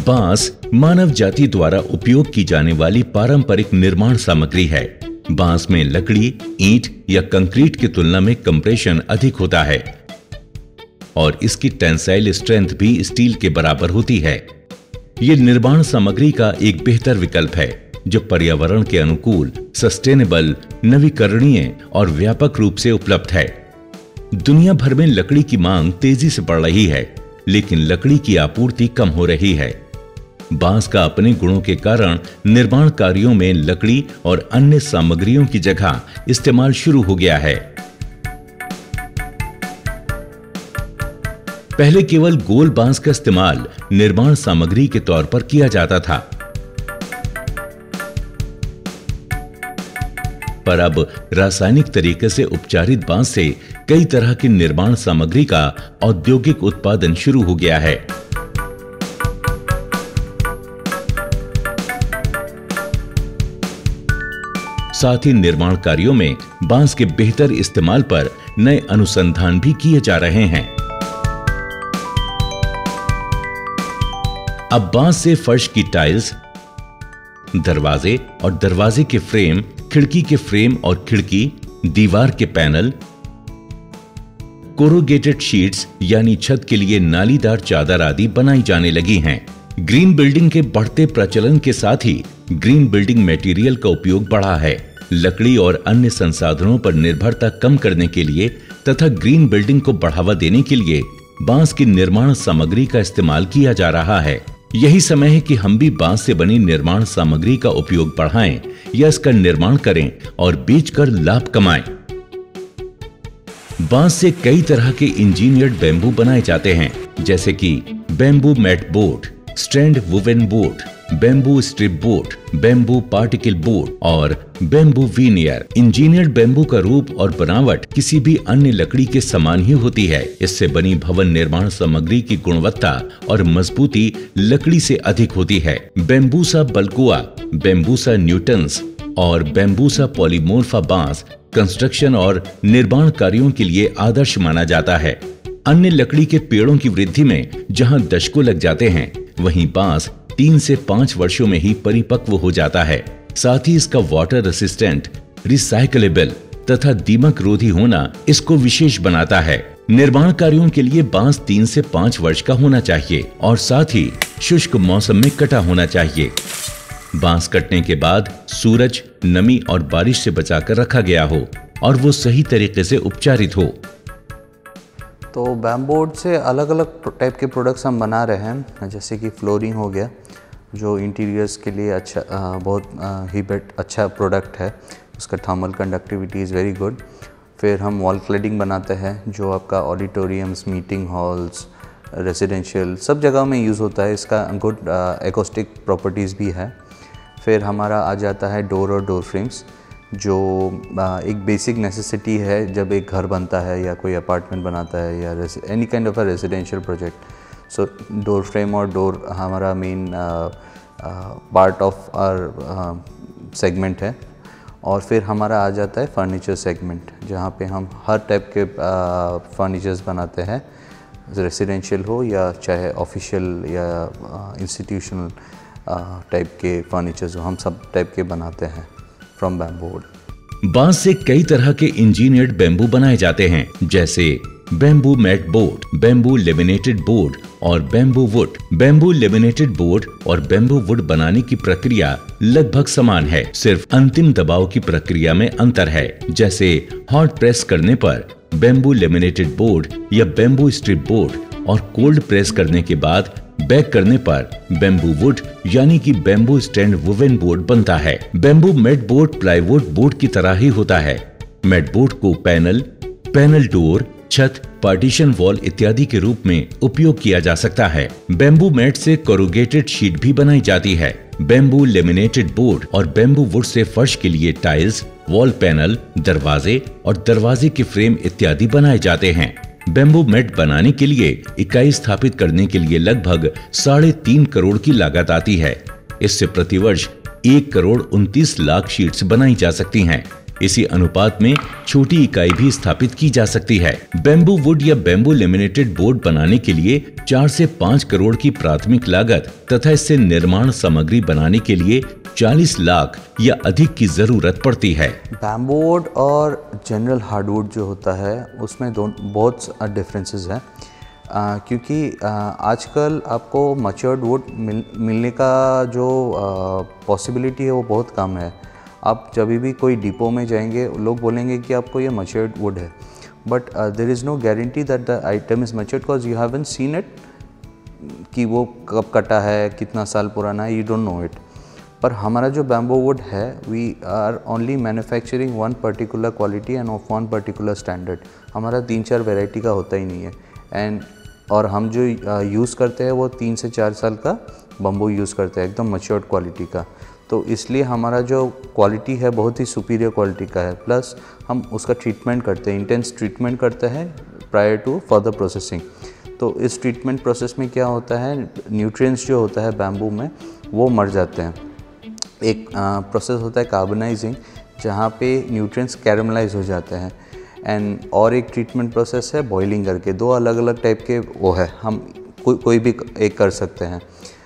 बांस मानव जाति द्वारा उपयोग की जाने वाली पारंपरिक निर्माण सामग्री है। बांस में लकड़ी, ईंट या कंक्रीट की तुलना में कंप्रेशन अधिक होता है और इसकी टेंसाइल स्ट्रेंथ भी स्टील के बराबर होती है। ये निर्माण सामग्री का एक बेहतर विकल्प है जो पर्यावरण के अनुकूल, सस्टेनेबल, नवीकरणीय और व्यापक रूप से उपलब्ध है। दुनिया भर में लकड़ी की मांग तेजी से बढ़ रही है, लेकिन लकड़ी की आपूर्ति कम हो रही है। बांस का अपने गुणों के कारण निर्माण कार्यों में लकड़ी और अन्य सामग्रियों की जगह इस्तेमाल शुरू हो गया है। पहले केवल गोल बांस का इस्तेमाल निर्माण सामग्री के तौर पर किया जाता था, पर अब रासायनिक तरीके से उपचारित बांस से कई तरह की निर्माण सामग्री का औद्योगिक उत्पादन शुरू हो गया है। साथ ही निर्माण कार्यों में बांस के बेहतर इस्तेमाल पर नए अनुसंधान भी किए जा रहे हैं। अब बांस से फर्श की टाइल्स, दरवाजे और दरवाजे के फ्रेम, खिड़की के फ्रेम और खिड़की, दीवार के पैनल, कोरुगेटेड शीट्स यानी छत के लिए नालीदार चादर आदि बनाई जाने लगी हैं। ग्रीन बिल्डिंग के बढ़ते प्रचलन के साथ ही ग्रीन बिल्डिंग मटेरियल का उपयोग बढ़ा है। लकड़ी और अन्य संसाधनों पर निर्भरता कम करने के लिए तथा ग्रीन बिल्डिंग को बढ़ावा देने के लिए बांस की निर्माण सामग्री का इस्तेमाल किया जा रहा है। यही समय है कि हम भी बांस से बनी निर्माण सामग्री का उपयोग बढ़ाएं या इसका निर्माण करें और बेचकर लाभ कमाएं। बांस से कई तरह के इंजीनियर्ड बैम्बू बनाए जाते हैं, जैसे कि bamboo mat board, strand woven board, bamboo strip board, bamboo particle board और बैम्बू वीनियर। इंजीनियर्ड बैम्बू का रूप और बनावट किसी भी अन्य लकड़ी के समान ही होती है। इससे बनी भवन निर्माण सामग्री की गुणवत्ता और मजबूती लकड़ी से अधिक होती है। बैम्बूसा बल्कुआ, बैम्बूसा न्यूटन्स और बैम्बूसा पॉलीमोर्फा बांस कंस्ट्रक्शन और निर्माण कार्यों के लिए आदर्श माना जाता है। अन्य लकड़ी के पेड़ों की वृद्धि में जहां दशकों लग जाते हैं, वहीं बांस 3 से 5 वर्षों में ही परिपक्व हो जाता है। साथ ही इसका वाटर रेसिस्टेंट, रिसाइकलेबल तथा दीमक रोधी होना इसको विशेष बनाता है। निर्माण कार्यों के लिए बांस 3 से 5 वर्ष का होना चाहिए और साथ ही शुष्क मौसम में कटा होना चाहिए। बांस कटने के बाद सूरज, नमी और बारिश से बचाकर रखा गया हो और वो सही तरीके से उपचारित हो। तो बैम्बोर्ड से अलग अलग टाइप के प्रोडक्ट्स हम बना रहे हैं, जैसे कि फ्लोरिंग हो गया जो इंटीरियर्स के लिए अच्छा बहुत ही अच्छा प्रोडक्ट है। उसका thermal conductivity is very good. फिर हम वॉल क्लैडिंग बनाते हैं जो आपका ऑडिटोरियम्स, मीटिंग हॉल्स, रेजिडेंशियल सब जगह में यूज़ होता है। इसका गुड एकॉस्टिक प्रॉपर्टीज़ भी है। फिर हमारा आ जाता है डोर और डोर फ्रेम्स, जो एक बेसिक नेसेसिटी है जब एक घर बनता है या कोई अपार्टमेंट बनाता है या any kind of a residential project. So door frame और डोर हमारा main part of our segment है। और फिर हमारा आ जाता है फर्नीचर सेगमेंट, जहाँ पे हम हर टाइप के फर्नीचर्स बनाते हैं, रेजिडेंशियल हो या चाहे ऑफिशियल या इंस्टीट्यूशनल टाइप के फर्नीचर्स हो, हम सब टाइप के बनाते हैं फ्रॉम बैम्बू। बांस से कई तरह के इंजीनियर्ड बैम्बू बनाए जाते हैं, जैसे bamboo mat board, bamboo laminated board और bamboo wood. Bamboo laminated board और बैम्बू वुड बनाने की प्रक्रिया लगभग समान है, सिर्फ अंतिम दबाव की प्रक्रिया में अंतर है। जैसे हॉट प्रेस करने पर बैम्बू लेमिनेटेड बोर्ड या बैम्बू स्ट्रिप बोर्ड और कोल्ड प्रेस करने के बाद बेक करने पर बैम्बू वुड यानी कि बैम्बू स्टैंड वुवन बोर्ड बनता है। Bamboo mat board plywood board की तरह ही होता है। मैट बोर्ड को पैनल डोर, छत, पार्टीशन वॉल इत्यादि के रूप में उपयोग किया जा सकता है। बैम्बू मैट से कोरुगेटेड शीट भी बनाई जाती है। बैम्बू लेमिनेटेड बोर्ड और बैम्बू वुड से फर्श के लिए टाइल्स, वॉल पैनल, दरवाजे और दरवाजे के फ्रेम इत्यादि बनाए जाते हैं। बैम्बू मैट बनाने के लिए इकाई स्थापित करने के लिए लगभग 3.5 करोड़ की लागत आती है। इससे प्रतिवर्ष 1 करोड़ 29 लाख शीट्स बनाई जा सकती हैं। इसी अनुपात में छोटी इकाई भी स्थापित की जा सकती है। बैम्बू वुड या बैम्बू लेमिनेटेड बोर्ड बनाने के लिए 4 से 5 करोड़ की प्राथमिक लागत तथा इससे निर्माण सामग्री बनाने के लिए 40 लाख या अधिक की जरूरत पड़ती है। बैम्बू वुड और जनरल हार्डवुड जो होता है उसमें बहुत डिफरेंसेस हैं, क्योंकि आजकल आपको मैच्योर्ड वुड मिलने का जो पॉसिबिलिटी है वो बहुत कम है। आप जब भी कोई डिपो में जाएंगे लोग बोलेंगे कि आपको ये मैच्योर्ड वुड है, but there is no guarantee that the item is matured because you haven't seen it कि वो कब कटा है, कितना साल पुराना है, यू डोंट नो इट। पर हमारा जो बैम्बू वुड है we are only manufacturing one particular quality and of one particular standard. हमारा 3-4 वैरायटी का होता ही नहीं है और हम जो यूज़ करते हैं वो 3 से 4 साल का बम्बू यूज़ करते हैं, एकदम मैच्योर्ड क्वालिटी का। तो इसलिए हमारा जो क्वालिटी है बहुत ही सुपीरियर क्वालिटी का है। प्लस हम उसका ट्रीटमेंट करते हैं, इंटेंस ट्रीटमेंट करते हैं प्रायर टू फर्दर प्रोसेसिंग। तो इस ट्रीटमेंट प्रोसेस में क्या होता है, न्यूट्रिएंट्स जो होता है बैम्बू में वो मर जाते हैं। एक प्रोसेस होता है कार्बनाइजिंग, जहाँ पे न्यूट्रिएंट्स कैरमलाइज हो जाते हैं, एंड और एक ट्रीटमेंट प्रोसेस है बॉइलिंग करके। 2 अलग अलग टाइप के वो है, हम कोई भी एक कर सकते हैं,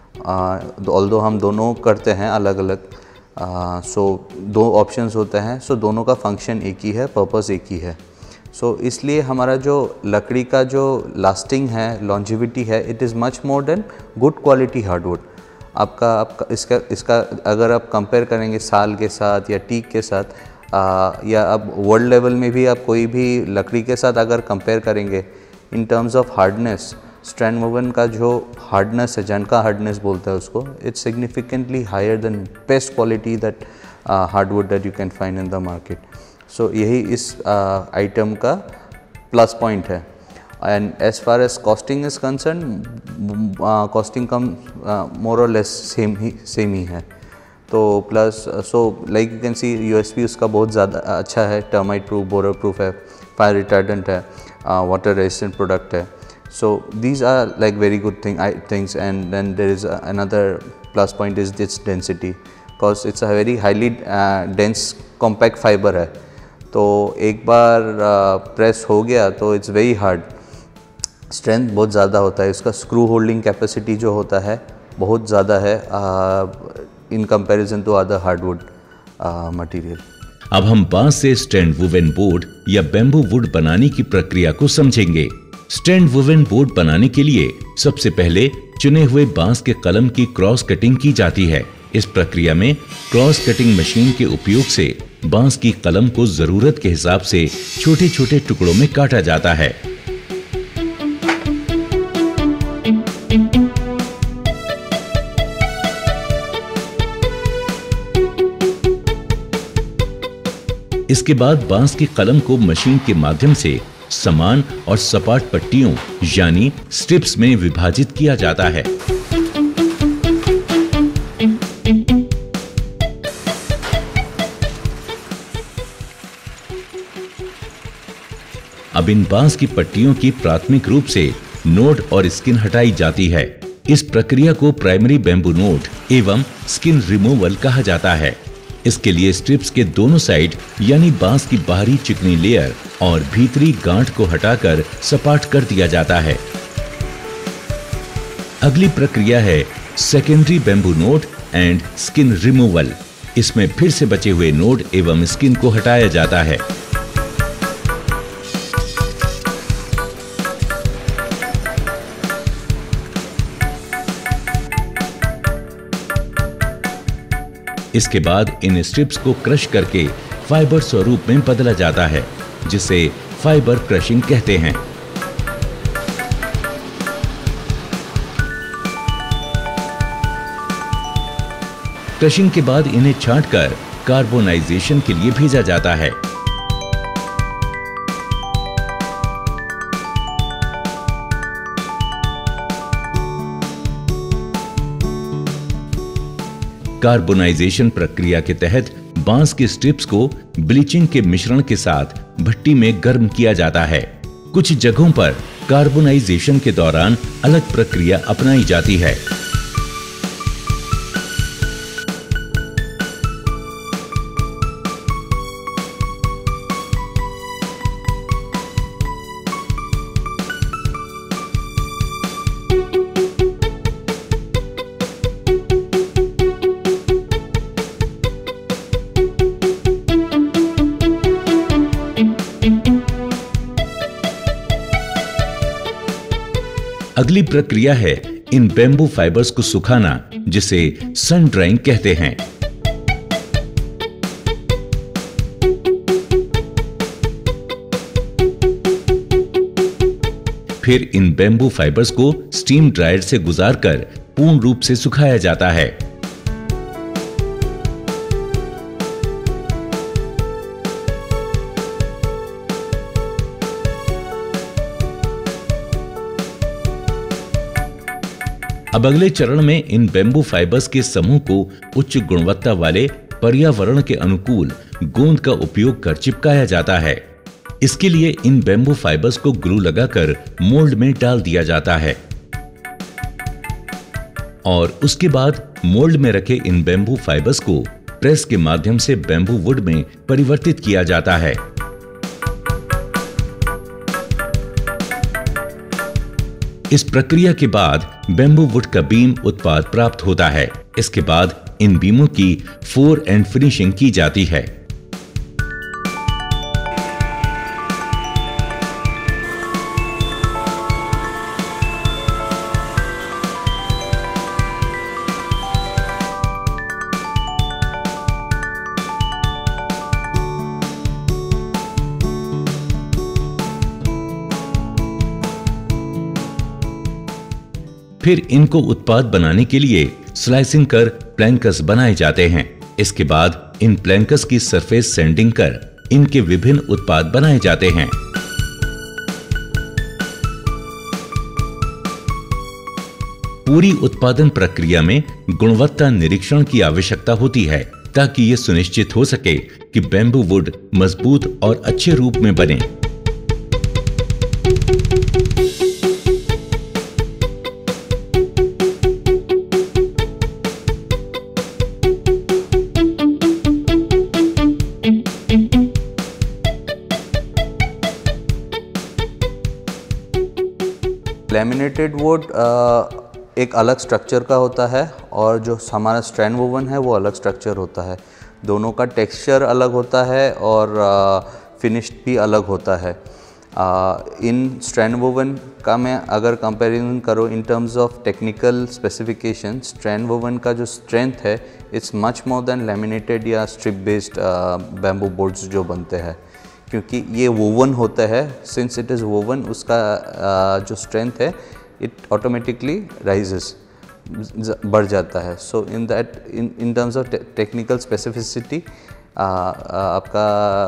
ऑल्दो हम दोनों करते हैं अलग अलग। सो 2 ऑप्शंस होते हैं, सो दोनों का फंक्शन एक ही है, पर्पस एक ही है। सो इसलिए हमारा जो लकड़ी का जो लास्टिंग है, लॉन्जिविटी है, it is much more than good quality hardwood. आपका इसका अगर आप कंपेयर करेंगे साल के साथ या टीक के साथ, या अब वर्ल्ड लेवल में भी आप कोई भी लकड़ी के साथ अगर कंपेयर करेंगे in terms of hardness, strand woven का जो हार्डनेस है, जनका हार्डनेस बोलते हैं उसको, it's significantly higher than best quality that hardwood that you can find in the market. So यही इस आइटम का प्लस पॉइंट है। And as far as costing is concern, costing कम मोर और लेस सेम ही है। तो plus so like you can see USP उसका बहुत ज़्यादा अच्छा है, टर्माइट प्रूफ, बोरर प्रूफ है, फायर रिटार्डेंट है, वाटर रेजिस्टेंट प्रोडक्ट है। So these are like very good things, and then there is another plus point is its density, because it's a very highly dense compact fiber है। तो एक बार press हो गया तो it's very hard, strength बहुत ज़्यादा होता है, इसका स्क्रू होल्डिंग कैपेसिटी जो होता है बहुत ज़्यादा है in comparison to other hardwood material. अब हम बांस से स्टैंड वुवन बोर्ड या बैम्बू वुड बनाने की प्रक्रिया को समझेंगे। स्टैंड वुवन बोर्ड बनाने के लिए सबसे पहले चुने हुए बांस के कलम की क्रॉस कटिंग की जाती है। इस प्रक्रिया में क्रॉस कटिंग मशीन के उपयोग से बांस की कलम को जरूरत के हिसाब से छोटे छोटे टुकड़ों में काटा जाता है। इसके बाद बांस की कलम को मशीन के माध्यम से समान और सपाट पट्टियों यानी स्ट्रिप्स में विभाजित किया जाता है। अब इन बांस की पट्टियों की प्राथमिक रूप से नोड और स्किन हटाई जाती है। इस प्रक्रिया को प्राइमरी बैम्बू नोड एवं स्किन रिमूवल कहा जाता है। इसके लिए स्ट्रिप्स के दोनों साइड यानी बांस की बाहरी चिकनी लेयर और भीतरी गांठ को हटाकर सपाट कर दिया जाता है। अगली प्रक्रिया है secondary bamboo node and skin removal. इसमें फिर से बचे हुए नोड एवं स्किन को हटाया जाता है। इसके बाद इन स्ट्रिप्स को क्रश करके फाइबर स्वरूप में बदला जाता है, जिसे फाइबर क्रशिंग कहते हैं। क्रशिंग के बाद इन्हें छांटकर कार्बोनाइजेशन के लिए भेजा जाता है। कार्बोनाइजेशन प्रक्रिया के तहत बांस के स्ट्रिप्स को ब्लीचिंग के मिश्रण के साथ भट्टी में गर्म किया जाता है। कुछ जगहों पर कार्बोनाइजेशन के दौरान अलग प्रक्रिया अपनाई जाती है। अगली प्रक्रिया है इन बेम्बू फाइबर्स को सुखाना, जिसे सन ड्राइंग कहते हैं। फिर इन बेम्बू फाइबर्स को स्टीम ड्रायर से गुजारकर पूर्ण रूप से सुखाया जाता है। अब अगले चरण में इन बेम्बू फाइबर्स के समूह को उच्च गुणवत्ता वाले पर्यावरण के अनुकूल गोंद का उपयोग कर चिपकाया जाता है। इसके लिए इन बेम्बू फाइबर्स को ग्लू लगाकर मोल्ड में डाल दिया जाता है और उसके बाद मोल्ड में रखे इन बेम्बू फाइबर्स को प्रेस के माध्यम से बेम्बू वुड में परिवर्तित किया जाता है। इस प्रक्रिया के बाद बेम्बू वुड का बीम उत्पाद प्राप्त होता है। इसके बाद इन बीमों की फोर एंड फिनिशिंग की जाती है। फिर इनको उत्पाद बनाने के लिए स्लाइसिंग कर प्लैंकस बनाए जाते हैं। इसके बाद इन प्लैंकस की सरफेस सैंडिंग कर इनके विभिन्न उत्पाद बनाए जाते हैं। पूरी उत्पादन प्रक्रिया में गुणवत्ता निरीक्षण की आवश्यकता होती है ताकि यह सुनिश्चित हो सके कि बेम्बू वुड मजबूत और अच्छे रूप में बने। लैमिनेटेड वुड एक अलग स्ट्रक्चर का होता है और जो हमारा स्ट्रैंड वोवन है वो अलग स्ट्रक्चर होता है। दोनों का टेक्सचर अलग होता है और फिनिश भी अलग होता है। इन स्ट्रैंड वोवन का मैं अगर कंपैरिजन करो in terms of technical specification, strand woven का जो स्ट्रेंथ है it's much more than laminated या स्ट्रिप बेस्ड बैम्बू बोर्ड्स जो बनते हैं, क्योंकि ये वोवन होता है। सिंस इट इज़ वोवन, उसका जो स्ट्रेंथ है इट ऑटोमेटिकली राइजेस, बढ़ जाता है। So in terms of technical specificity आपका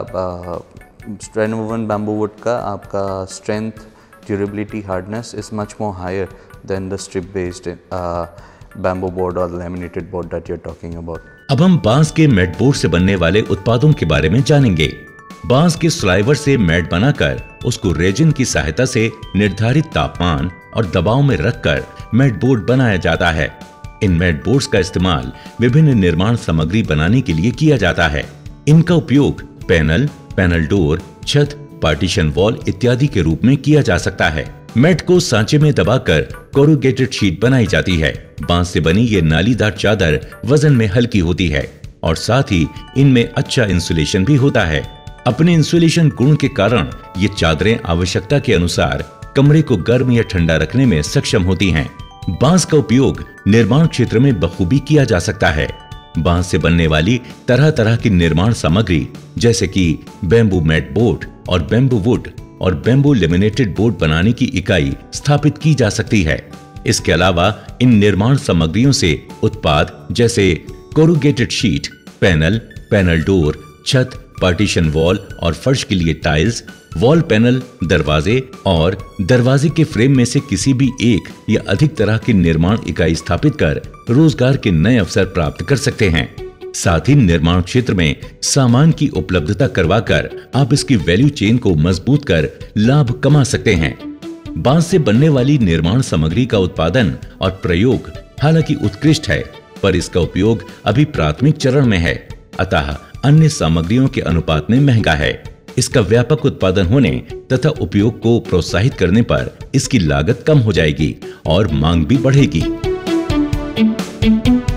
स्ट्रैंड वोवन बैम्बू वुड का आपका strength, durability, hardness is much more higher than the strip based bamboo board और laminated board that you are talking about. अब हम बांस के मैट बोर्ड से बनने वाले उत्पादों के बारे में जानेंगे। बांस के स्लाइवर से मैट बनाकर उसको रेजिन की सहायता से निर्धारित तापमान और दबाव में रखकर मैट बोर्ड बनाया जाता है। इन मैट बोर्ड्स का इस्तेमाल विभिन्न निर्माण सामग्री बनाने के लिए किया जाता है। इनका उपयोग पैनल, पैनल डोर, छत, पार्टीशन वॉल इत्यादि के रूप में किया जा सकता है। मैट को सांचे में दबाकर कोरुगेटेड शीट बनाई जाती है। बांस से बनी ये नालीदार चादर वजन में हल्की होती है और साथ ही इनमें अच्छा इंसुलेशन भी होता है। अपने इंसुलेशन गुण के कारण ये चादरें आवश्यकता के अनुसार कमरे को गर्म या ठंडा रखने में सक्षम होती हैं। बांस का उपयोग निर्माण क्षेत्र में बखूबी किया जा सकता है। बांस से बनने वाली तरह तरह की निर्माण सामग्री जैसे कि बेम्बू मैट बोर्ड और बेम्बू वुड और बेम्बू लेमिनेटेड बोर्ड बनाने की इकाई स्थापित की जा सकती है। इसके अलावा इन निर्माण सामग्रियों से उत्पाद जैसे corrugated sheet, panel, panel door, छत, पार्टीशन वॉल और फर्श के लिए टाइल्स, वॉल पैनल, दरवाजे और दरवाजे के फ्रेम में से किसी भी एक या अधिक तरह की निर्माण इकाई स्थापित कर रोजगार के नए अवसर प्राप्त कर सकते हैं। साथ ही निर्माण क्षेत्र में सामान की उपलब्धता करवाकर आप इसकी वैल्यू चेन को मजबूत कर लाभ कमा सकते हैं। बांस से बनने वाली निर्माण सामग्री का उत्पादन और प्रयोग हालांकि उत्कृष्ट है, पर इसका उपयोग अभी प्राथमिक चरण में है, अतः अन्य सामग्रियों के अनुपात में महंगा है। इसका व्यापक उत्पादन होने तथा उपयोग को प्रोत्साहित करने पर इसकी लागत कम हो जाएगी और मांग भी बढ़ेगी।